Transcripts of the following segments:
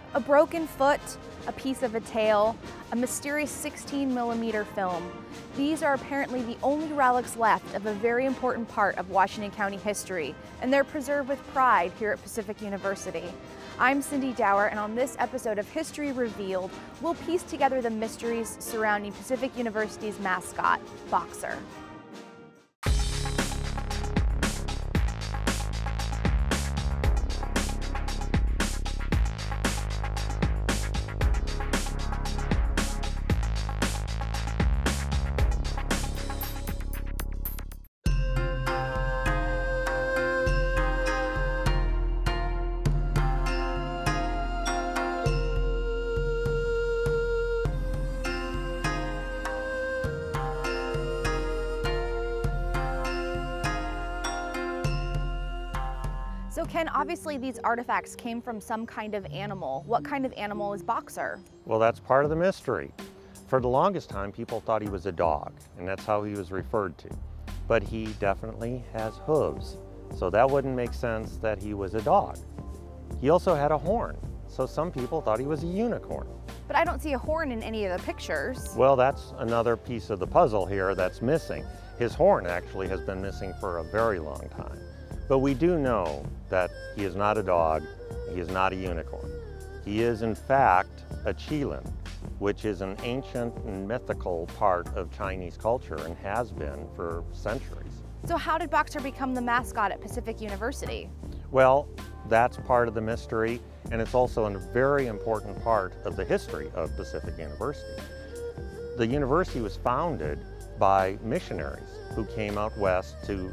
A broken foot, a piece of a tail, a mysterious 16mm film. These are apparently the only relics left of a very important part of Washington County history, and they're preserved with pride here at Pacific University. I'm Cindy Dower, and on this episode of History Revealed, we'll piece together the mysteries surrounding Pacific University's mascot, Boxer. So Ken, obviously these artifacts came from some kind of animal. What kind of animal is Boxer? Well, that's part of the mystery. For the longest time, people thought he was a dog, and that's how he was referred to. But he definitely has hooves, so that wouldn't make sense that he was a dog. He also had a horn, so some people thought he was a unicorn. But I don't see a horn in any of the pictures. Well, that's another piece of the puzzle here that's missing. His horn actually has been missing for a very long time. But we do know that he is not a dog, he is not a unicorn. He is in fact a qilin, which is an ancient and mythical part of Chinese culture and has been for centuries. So how did Boxer become the mascot at Pacific University? Well, that's part of the mystery, and it's also a very important part of the history of Pacific University. The university was founded by missionaries who came out west to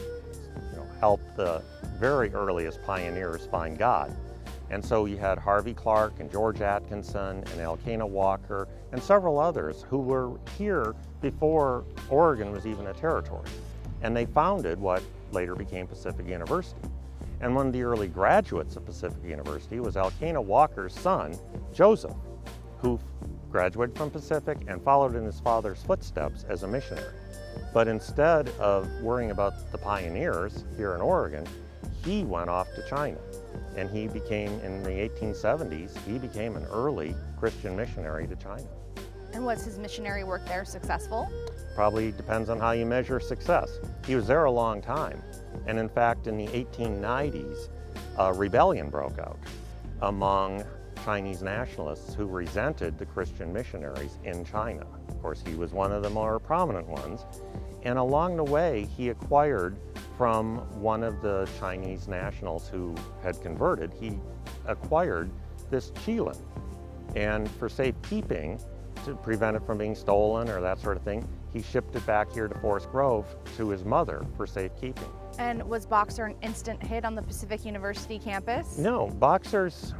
help the very earliest pioneers find God. And so you had Harvey Clark and George Atkinson and Elkanah Walker and several others who were here before Oregon was even a territory. And they founded what later became Pacific University. And one of the early graduates of Pacific University was Elkanah Walker's son, Joseph, who graduated from Pacific and followed in his father's footsteps as a missionary. But instead of worrying about the pioneers here in Oregon, he went off to China. And he became, in the 1870s, he became an early Christian missionary to China. And was his missionary work there successful? Probably depends on how you measure success. He was there a long time. And in fact, in the 1890s, a rebellion broke out among Chinese nationalists who resented the Christian missionaries in China. Of course, he was one of the more prominent ones. And along the way, he acquired from one of the Chinese nationals who had converted, he acquired this qilin. And for safekeeping, to prevent it from being stolen or that sort of thing, he shipped it back here to Forest Grove to his mother for safekeeping. And was Boxer an instant hit on the Pacific University campus? No, Boxer's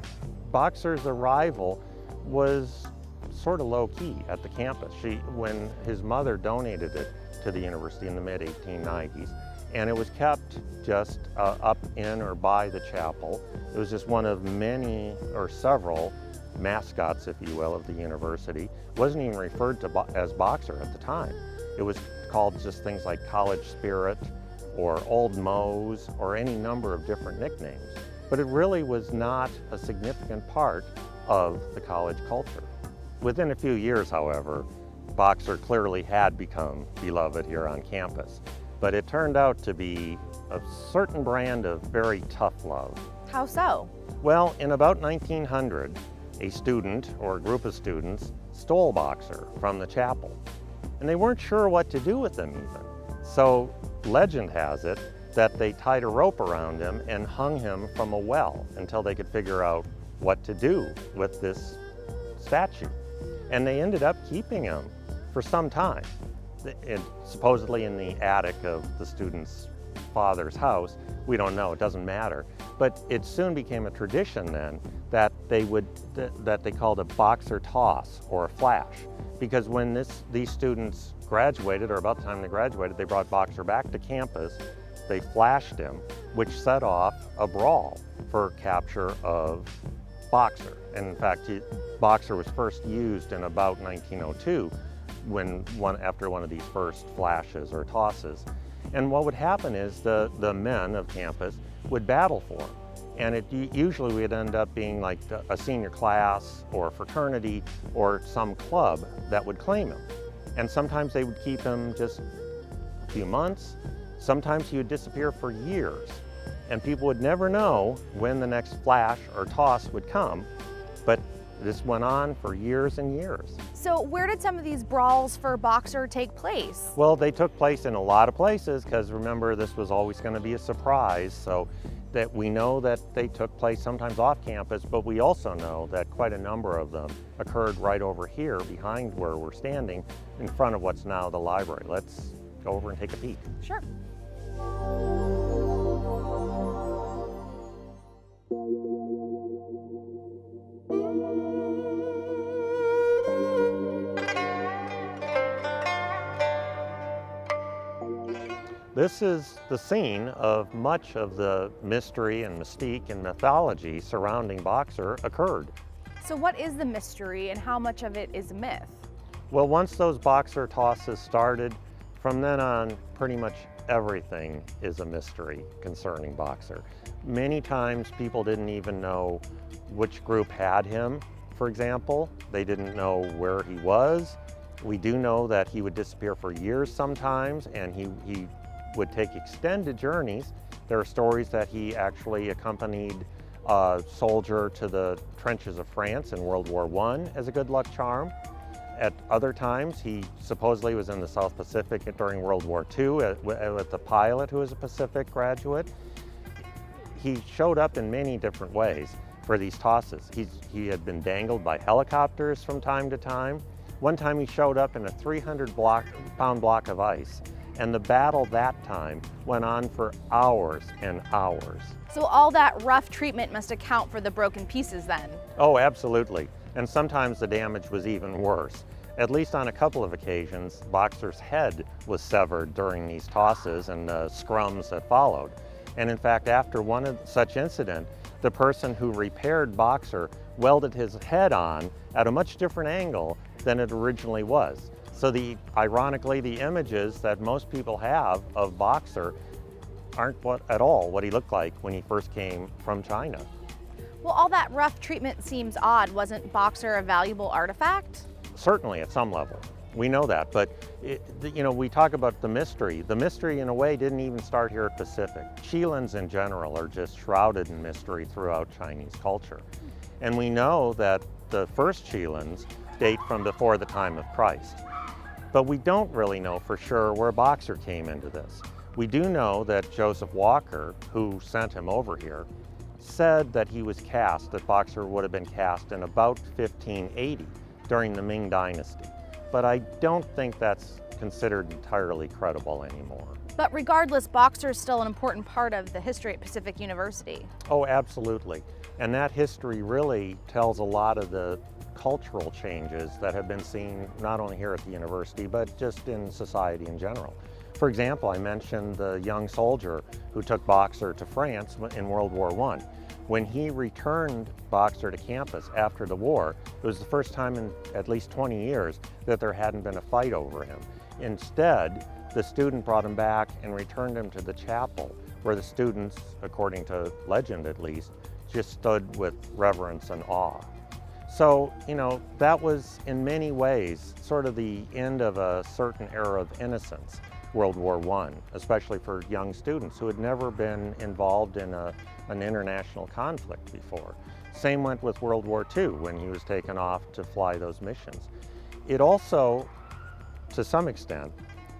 arrival was sort of low-key at the campus. When his mother donated it to the university in the mid-1890s, and it was kept just up in or by the chapel. It was just one of many or several mascots, if you will, of the university. It wasn't even referred to as Boxer at the time. It was called just things like College Spirit or Old Mose or any number of different nicknames. But it really was not a significant part of the college culture. Within a few years, however, Boxer clearly had become beloved here on campus, but it turned out to be a certain brand of very tough love. How so? Well, in about 1900, a student or a group of students stole Boxer from the chapel, and they weren't sure what to do with him even. So legend has it that they tied a rope around him and hung him from a well until they could figure out what to do with this statue. And they ended up keeping him for some time, supposedly in the attic of the student's father's house. We don't know, it doesn't matter. But it soon became a tradition then that they called a Boxer toss or a flash. Because when these students graduated, or about the time they graduated, they brought Boxer back to campus, they flashed him, which set off a brawl for capture of Boxer. And in fact, Boxer was first used in about 1902 after one of these first flashes or tosses. And what would happen is the men of campus would battle for him. And usually would end up being like a senior class or a fraternity or some club that would claim him. And sometimes they would keep him just a few months. Sometimes he would disappear for years. And people would never know when the next flash or toss would come. But this went on for years and years. So where did some of these brawls for Boxer take place? Well, they took place in a lot of places because remember, this was always going to be a surprise. So that we know that they took place sometimes off campus, but we also know that quite a number of them occurred right over here behind where we're standing in front of what's now the library. Let's go over and take a peek. Sure. This is the scene of much of the mystery and mystique and mythology surrounding Boxer occurred. So what is the mystery and how much of it is myth? Well, once those Boxer tosses started, from then on, pretty much everything is a mystery concerning Boxer. Many times people didn't even know which group had him, for example. They didn't know where he was. We do know that he would disappear for years sometimes, and he would take extended journeys. There are stories that he actually accompanied a soldier to the trenches of France in World War I as a good luck charm. At other times, he supposedly was in the South Pacific during World War II with a pilot who was a Pacific graduate. He showed up in many different ways for these tosses. He had been dangled by helicopters from time to time. One time he showed up in a 300-pound block of ice. And the battle that time went on for hours and hours. So all that rough treatment must account for the broken pieces then? Oh, absolutely. And sometimes the damage was even worse. At least on a couple of occasions, Boxer's head was severed during these tosses and the scrums that followed. And in fact, after one such incident, the person who repaired Boxer welded his head on at a much different angle than it originally was. So ironically, the images that most people have of Boxer aren't at all what he looked like when he first came from China. Well, all that rough treatment seems odd. Wasn't Boxer a valuable artifact? Certainly at some level. We know that, but we talk about the mystery. The mystery in a way didn't even start here at Pacific. Qilins in general are just shrouded in mystery throughout Chinese culture. And we know that the first Qilins date from before the time of Christ. But we don't really know for sure where Boxer came into this. We do know that Joseph Walker, who sent him over here, said that he was cast, that Boxer would have been cast in about 1580 during the Ming Dynasty. But I don't think that's considered entirely credible anymore. But regardless, Boxer is still an important part of the history at Pacific University. Oh, absolutely. And that history really tells a lot of the cultural changes that have been seen not only here at the university, but just in society in general. For example, I mentioned the young soldier who took Boxer to France in World War I. When he returned Boxer to campus after the war, it was the first time in at least 20 years that there hadn't been a fight over him. Instead, the student brought him back and returned him to the chapel, where the students, according to legend at least, just stood with reverence and awe. So, that was in many ways sort of the end of a certain era of innocence, World War I, especially for young students who had never been involved in an international conflict before. Same went with World War II when he was taken off to fly those missions. It also, to some extent,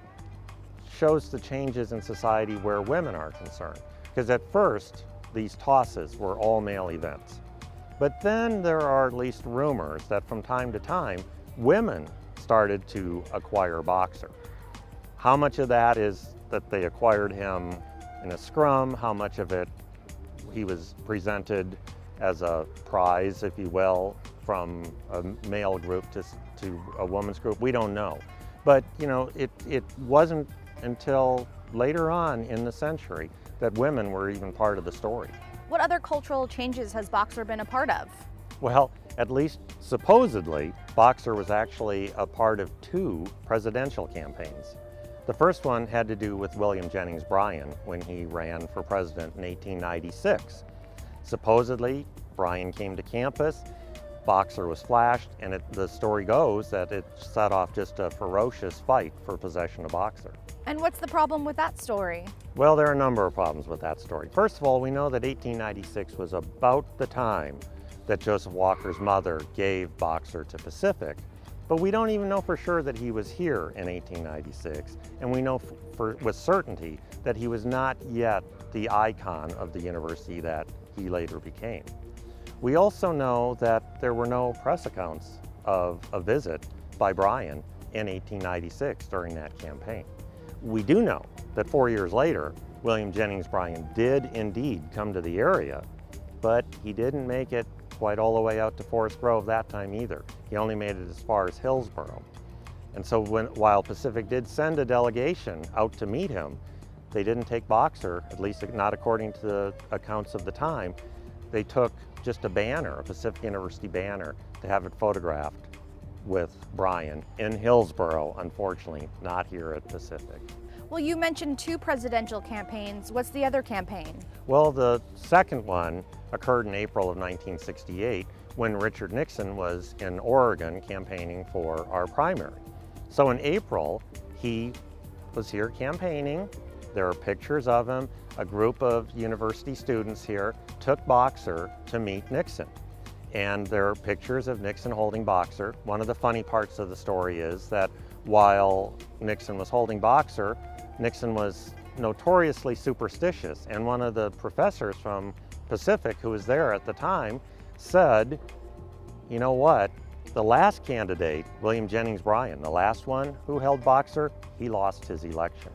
shows the changes in society where women are concerned. Because at first, these tosses were all male events. But then there are at least rumors that from time to time, women started to acquire Boxer. How much of that is that they acquired him in a scrum? How much of it he was presented as a prize, if you will, from a male group to a woman's group? We don't know. But it wasn't until later on in the century that women were even part of the story. What other cultural changes has Boxer been a part of? Well, at least supposedly, Boxer was actually a part of 2 presidential campaigns. The first one had to do with William Jennings Bryan when he ran for president in 1896. Supposedly, Bryan came to campus, Boxer was flashed, and the story goes that it set off just a ferocious fight for possession of Boxer. And what's the problem with that story? Well, there are a number of problems with that story. First of all, we know that 1896 was about the time that Joseph Walker's mother gave Boxer to Pacific, but we don't even know for sure that he was here in 1896, and we know with certainty that he was not yet the icon of the university that he later became. We also know that there were no press accounts of a visit by Bryan in 1896 during that campaign. We do know that 4 years later, William Jennings Bryan did indeed come to the area, but he didn't make it quite all the way out to Forest Grove that time either. He only made it as far as Hillsborough. And so while Pacific did send a delegation out to meet him, they didn't take Boxer, at least not according to the accounts of the time. They took just a banner, a Pacific University banner, to have it photographed with Bryan in Hillsborough, unfortunately, not here at Pacific. Well, you mentioned 2 presidential campaigns. What's the other campaign? Well, the second one occurred in April of 1968 when Richard Nixon was in Oregon campaigning for our primary. So in April, he was here campaigning. There are pictures of him. A group of university students here took Boxer to meet Nixon. And there are pictures of Nixon holding Boxer. One of the funny parts of the story is that while Nixon was holding Boxer, Nixon was notoriously superstitious. And one of the professors from Pacific who was there at the time said, you know what, the last candidate, William Jennings Bryan, the last one who held Boxer, he lost his election.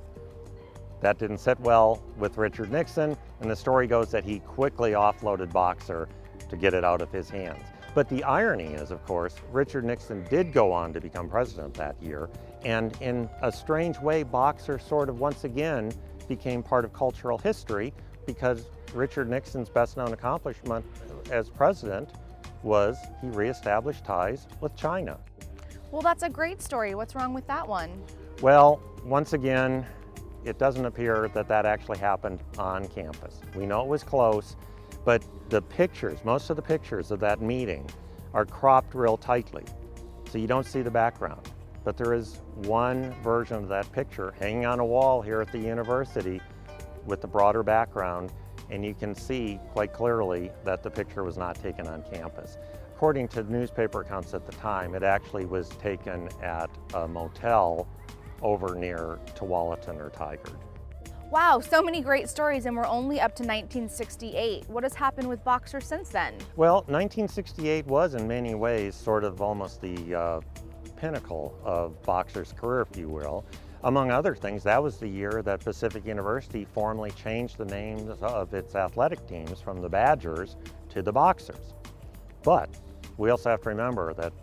That didn't sit well with Richard Nixon, and the story goes that he quickly offloaded Boxer to get it out of his hands. But the irony is, of course, Richard Nixon did go on to become president that year, and in a strange way, Boxer sort of once again became part of cultural history because Richard Nixon's best known accomplishment as president was he reestablished ties with China. Well, that's a great story. What's wrong with that one? Well, once again, it doesn't appear that that actually happened on campus. We know it was close, but the pictures, most of the pictures of that meeting are cropped real tightly, so you don't see the background. But there is one version of that picture hanging on a wall here at the university with the broader background, and you can see quite clearly that the picture was not taken on campus. According to newspaper accounts at the time, it actually was taken at a motel over near Tualatin or Tigard. Wow, so many great stories, and we're only up to 1968. What has happened with Boxer since then? Well, 1968 was in many ways sort of almost the pinnacle of Boxer's career, if you will. Among other things, that was the year that Pacific University formally changed the names of its athletic teams from the Badgers to the Boxers. But we also have to remember that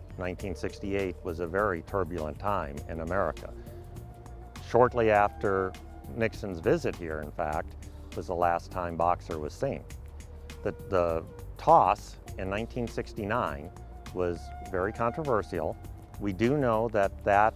1968 was a very turbulent time in America. Shortly after Nixon's visit here, in fact, was the last time Boxer was seen. The toss in 1969 was very controversial. We do know that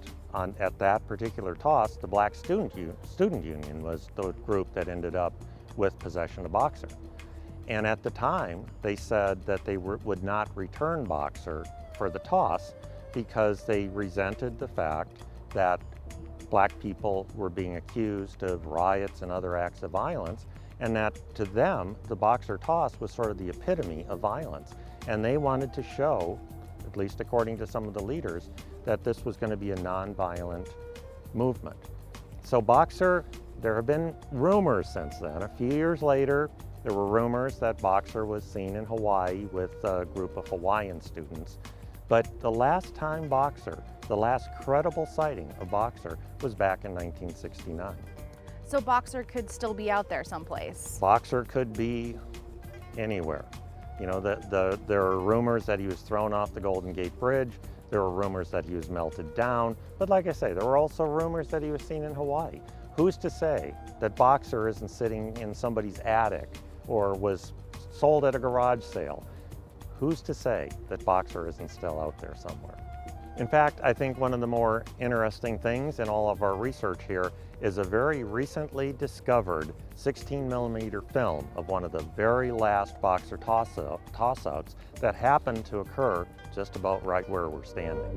at that particular toss, the Black Student Union was the group that ended up with possession of Boxer. And at the time, they said that they would not return Boxer for the toss because they resented the fact that Black people were being accused of riots and other acts of violence, and that to them, the Boxer toss was sort of the epitome of violence. And they wanted to show, at least according to some of the leaders, that this was going to be a nonviolent movement. So Boxer, there have been rumors since then. A few years later, there were rumors that Boxer was seen in Hawaii with a group of Hawaiian students. But the last time Boxer, the last credible sighting of Boxer, was back in 1969. So Boxer could still be out there someplace? Boxer could be anywhere. You know, there are rumors that he was thrown off the Golden Gate Bridge. There were rumors that he was melted down. But like I say, there were also rumors that he was seen in Hawaii. Who's to say that Boxer isn't sitting in somebody's attic or was sold at a garage sale? Who's to say that Boxer isn't still out there somewhere? In fact, I think one of the more interesting things in all of our research here is a very recently discovered 16mm film of one of the very last Boxer toss-outs that happened to occur just about right where we're standing.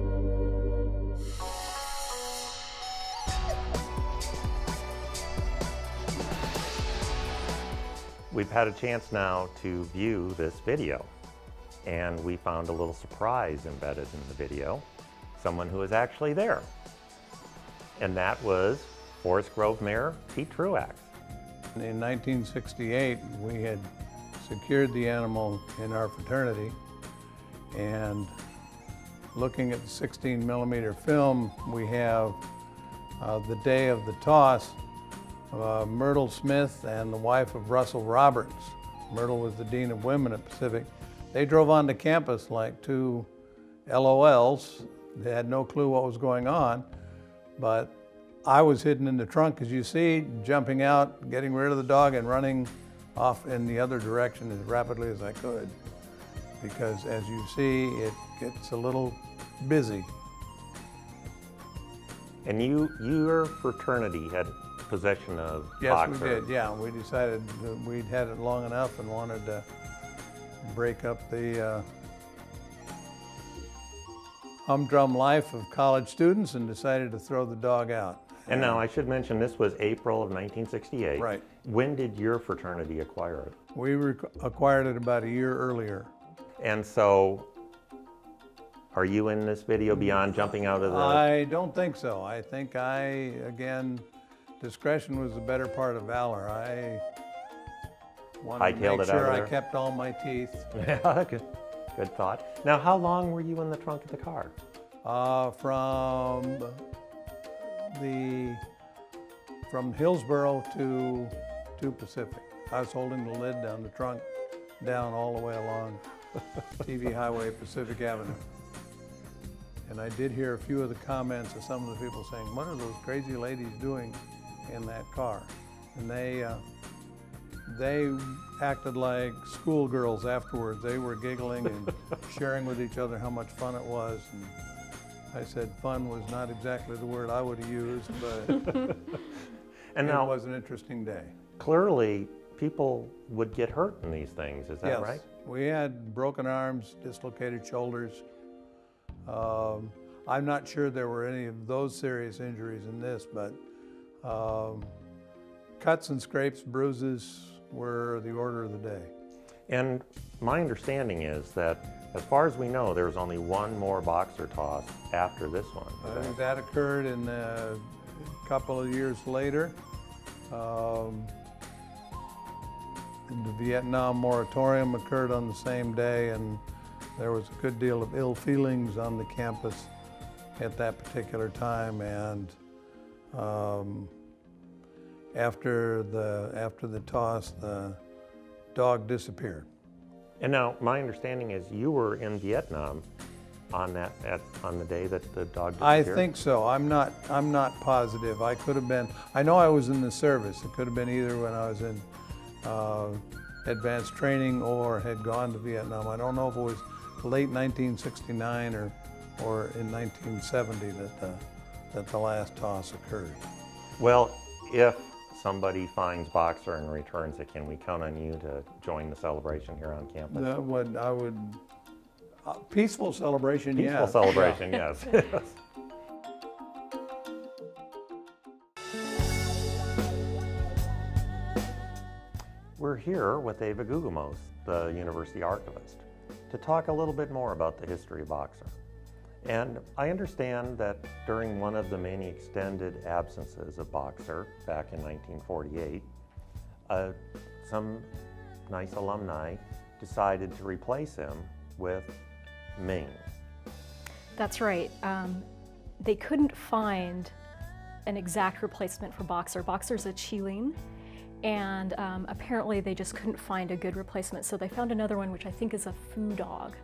We've had a chance now to view this video, and we found a little surprise embedded in the video, someone who was actually there. And that was Forest Grove Mayor Pete Truax. In 1968, we had secured the animal in our fraternity, and looking at the 16mm film, we have the day of the toss, Myrtle Smith and the wife of Russell Roberts. Myrtle was the Dean of Women at Pacific. They drove onto campus like two LOLs. They had no clue what was going on, but I was hidden in the trunk, as you see, jumping out, getting rid of the dog and running off in the other direction as rapidly as I could, because as you see, it gets a little busy. And your fraternity had possession of Yes, Boxer. we did, yeah. We decided that we'd had it long enough and wanted to break up the humdrum life of college students and decided to throw the dog out. And now I should mention this was April of 1968. Right. When did your fraternity acquire it? We acquired it about a year earlier. And so, are you in this video beyond jumping out of the... I don't think so. I think again, discretion was the better part of valor. I wanted to make sure I kept all my teeth. Yeah, good thought. Now, how long were you in the trunk of the car? From Hillsboro to Pacific. I was holding the lid down the trunk, down all the way along TV Highway Pacific Avenue. And I did hear a few of the comments of some of the people saying, "What are those crazy ladies doing in that car?" And they acted like schoolgirls afterwards. They were giggling and sharing with each other how much fun it was. And I said fun was not exactly the word I would have used, but and now, it was an interesting day. Clearly, people would get hurt in these things, is that Yes. right? We had broken arms, dislocated shoulders. I'm not sure there were any of those serious injuries in this, but cuts and scrapes, bruises were the order of the day. And my understanding is that, as far as we know, there was only one more Boxer toss after this one. That occurred in a couple of years later. The Vietnam moratorium occurred on the same day, and there was a good deal of ill feelings on the campus at that particular time. And after the toss, the dog disappeared. And now, my understanding is you were in Vietnam on the day that the dog disappeared? I think so. I'm not positive. I could have been. I know I was in the service. It could have been either when I was in advanced training or had gone to Vietnam. I don't know if it was late 1969 or in 1970 that the last toss occurred. Well, if somebody finds Boxer and returns it, can we count on you to join the celebration here on campus? I would. Peaceful celebration, yes. Peaceful celebration, yes. We're here with Ava Gugumos, the University Archivist, to talk a little bit more about the history of Boxer. And I understand that during one of the many extended absences of Boxer back in 1948, some nice alumni decided to replace him with Ming. That's right. They couldn't find an exact replacement for Boxer. Boxer's a Chiling, and apparently they just couldn't find a good replacement, so they found another one, which I think is a foo dog,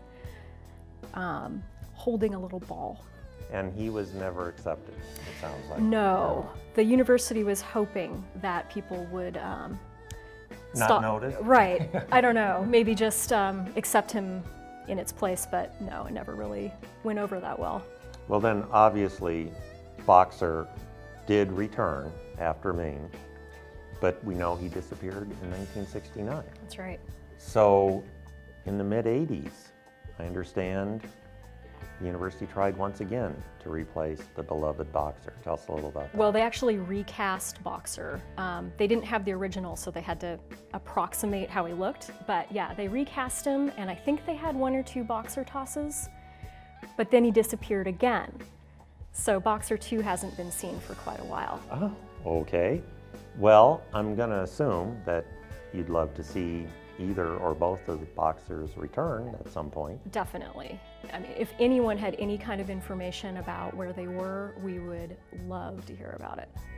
holding a little ball. And he was never accepted, it sounds like. No. The university was hoping that people would not notice? Right. I don't know. Maybe just accept him in its place, but no, it never really went over that well. Well then, obviously, Boxer did return after Ming, but we know he disappeared in 1969. That's right. So in the mid-'80s, I understand the university tried once again to replace the beloved Boxer. Tell us a little about that. Well, they actually recast Boxer. They didn't have the original, so they had to approximate how he looked. But yeah, they recast him, and I think they had 1 or 2 Boxer tosses, but then he disappeared again. So Boxer 2 hasn't been seen for quite a while. Oh, okay. Well, I'm gonna assume that you'd love to see either or both of the Boxers return at some point. Definitely. I mean, if anyone had any kind of information about where they were, we would love to hear about it.